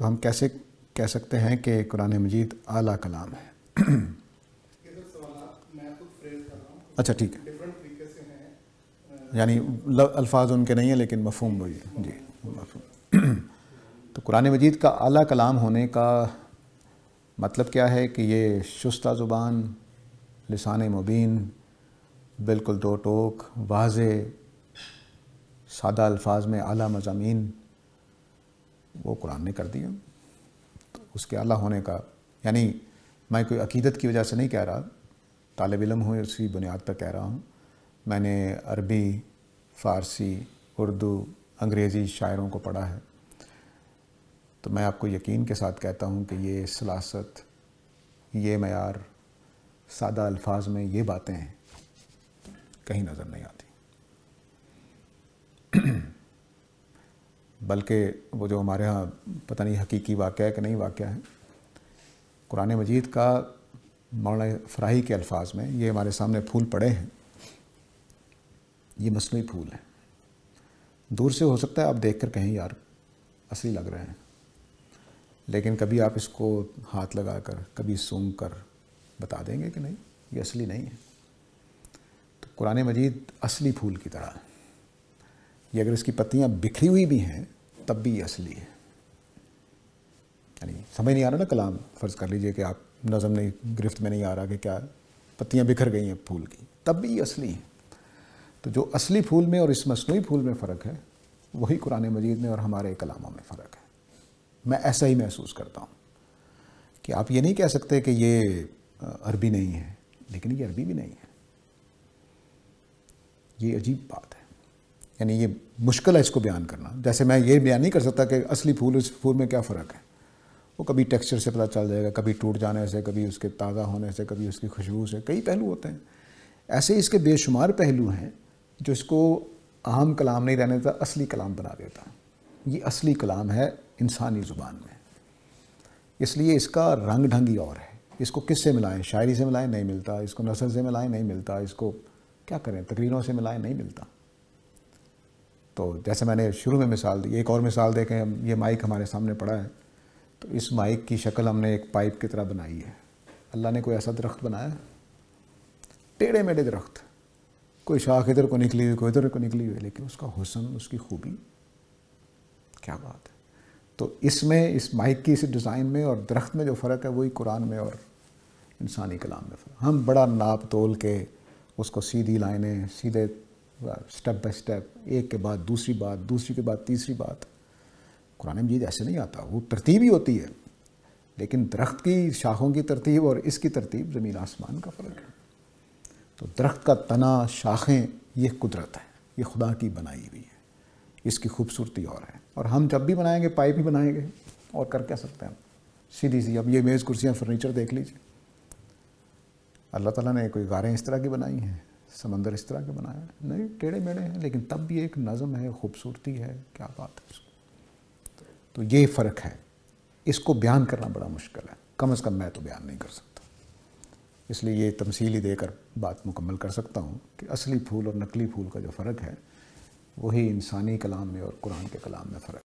تو ہم کیسے کہہ سکتے ہیں کہ قرآن مجید اعلیٰ کلام ہے؟ اچھا ٹھیک ہے، یعنی الفاظ ان کے نہیں ہیں لیکن مفہوم وہی ہے. جی مفہوم. تو قرآن مجید کا اعلیٰ کلام ہونے کا مطلب کیا ہے کہ یہ شستہ زبان، لسان مبین، بالکل دو ٹوک، واضح سادہ الفاظ میں اعلیٰ مضامین وہ قرآن نے کر دیا. تو اس کے اعلیٰ ہونے کا یعنی میں کوئی عقیدت کی وجہ سے نہیں کہہ رہا، طالب علم ہوں اسی بنیاد پر کہہ رہا ہوں. میں نے عربی، فارسی، اردو، انگریزی شاعروں کو پڑھا ہے، تو میں آپ کو یقین کے ساتھ کہتا ہوں کہ یہ سلاست، یہ معیار، سادہ الفاظ میں یہ باتیں کہیں نظر نہیں آتی. بلکہ وہ جو ہمارے ہاں پتہ نہیں حقیقی واقعہ ہے کہ نہیں واقعہ ہے، قرآن مجید کا مولانا فراہی کے الفاظ میں یہ ہمارے سامنے پھول پڑے ہیں، یہ مصنوعی پھول ہیں. دور سے ہو سکتا ہے آپ دیکھ کر کہیں یار اصلی لگ رہے ہیں، لیکن کبھی آپ اس کو ہاتھ لگا کر، کبھی سونگھ کر بتا دیں گے کہ نہیں یہ اصلی نہیں ہے. تو قرآن مجید اصلی پھول کی طرح ہے. یہ اگر اس کی پتیاں بکھری ہوئی بھی ہیں تب بھی یہ اصلی ہے. یعنی سمجھ نہیں آ رہا نا کلام، فرض کر لیجئے کہ آپ نظم نہیں، گرفت میں نہیں آ رہا کہ کیا پتیاں بکھر گئی ہیں پھول کی، تب بھی یہ اصلی ہے. تو جو اصلی پھول میں اور اس مصنوعی پھول میں فرق ہے وہی قرآن مجید میں اور ہمارے کلاموں میں فرق ہے. میں ایسا ہی محسوس کرتا ہوں کہ آپ یہ نہیں کہہ سکتے کہ یہ عربی نہیں ہے، لیکن یہ عربی بھی نہیں ہے. یہ عجیب بات ہے، یعنی یہ مشکل ہے اس کو بیان کرنا. جیسے میں یہ بیان نہیں کر سکتا کہ اصلی پھول اس پھول میں کیا فرق ہے. وہ کبھی ٹیکسچر سے پتہ چل جائے گا، کبھی ٹوٹ جانے سے، کبھی اس کے تازہ ہونے سے، کبھی اس کی خوشبو سے، کئی پہلو ہوتے ہیں. ایسے اس کے بے شمار پہلو ہیں جو اس کو عام کلام نہیں رہنے دیتا، اصلی کلام بنا دیتا. یہ اصلی کلام ہے انسانی زبان میں، اس لیے اس کا رنگ ڈھنگ ہی اور ہے. اس کو کس سے ملائیں؟ شاعری سے ملائیں نہیں ملتا، اس کو نثر سے ملائیں نہیں ملتا، اس کو کیا کریں تقریروں سے ملائیں نہیں ملتا. تو جیسے میں نے شروع میں مثال دی، ایک اور مثال دے کہ یہ مائک ہمارے سامنے پڑا ہے، تو اس مائک کی شکل ہم نے ایک پائپ کی طرح بنائی ہے. اللہ نے کوئی ایسا درخت بنایا ہے؟ ٹیڑھے میڑھے درخت، کوئی شاخ ادھر کو نکلی ہوئی، کوئی ادھر کو نکلی ہوئی، لیکن اس کا حسن، اس کی خوبی کیا بات ہے. تو اس میں، اس مائک کی اس ڈیزائن میں اور درخت میں جو فرق ہے وہی قرآن میں اور انسانی کلام میں فرق. ہم بڑا ناپ تول کے اس کو سیدھی لائنیں، سیدھے سٹیپ بائی سٹیپ، ایک کے بعد دوسری بات، دوسری کے بعد تیسری بات. قرآن مجید ایسے نہیں آتا. وہ ترتیب ہی ہوتی ہے، لیکن درخت کی شاخوں کی ترتیب اور اس کی ترتیب زمین آسمان کا فرق ہے. تو درخت کا تنا، شاخیں، یہ قدرت ہے، یہ خدا کی بنائی ہوئی ہے، اس کی خوبصورتی اور ہے. اور ہم جب بھی بنائیں گے پائپ ہی بنائیں گے، اور کر کیا سکتے ہیں سیدھی سی. اب یہ میز کرسیاں فرنیچر دیکھ لیجیے، اللہ تعالیٰ نے کوئی غاریں اس طرح کی بنائی ہیں، سمندر اس طرح کے بنایا ہے نہیں، ٹیڑھے میڑھے ہیں، لیکن تب بھی ایک نظم ہے، خوبصورتی ہے، کیا بات ہے اس کو. تو یہ فرق ہے. اس کو بیان کرنا بڑا مشکل ہے، کم از کم میں تو بیان نہیں کر سکتا. اس لیے یہ تمثیلی دے کر بات مکمل کر سکتا ہوں کہ اصلی پھول اور نقلی پھول کا جو فرق ہے وہی انسانی کلام میں اور قرآن کے کلام میں فرق ہے.